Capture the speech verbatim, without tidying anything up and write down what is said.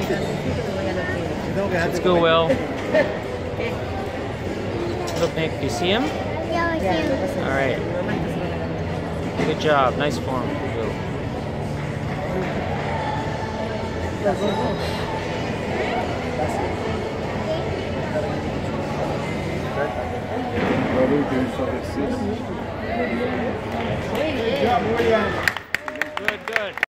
Let's go, Will. Look, Nick, do you see him? Yeah, I see. All right. Good job. Nice form, Will. Good job, William. Good, good.